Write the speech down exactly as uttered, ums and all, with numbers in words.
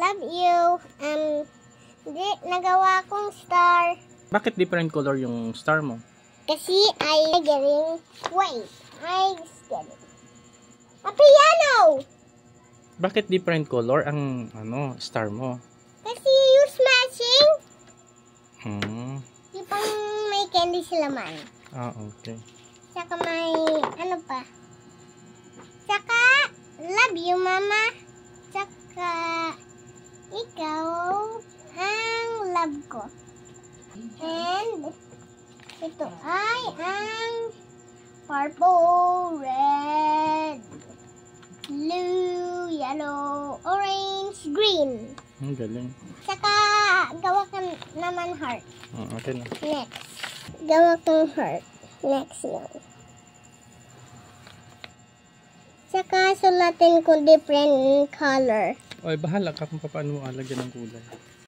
love you. Um, di, nagawa kong star. Bakit different color yung star mo? Kasi I getting, wait, I getting a piano. Bakit different color ang ano star mo? Kasi yung smashing, Hmm. di pang may candy sila man. Ah, okay. Tsaka may, ano pa? Tsaka, love you, mama. Tsaka, ikaw ang love ko. And, ito ay ang purple, red, blue, yellow, orange, green. Ang galing. Tsaka, gawa ka naman heart. Hmm, okay na. Next. Gawa kang heart. Next yun. Tsaka, sulatin ko different color. Oy, bahala ka kung paano mo alagyan ng kulay.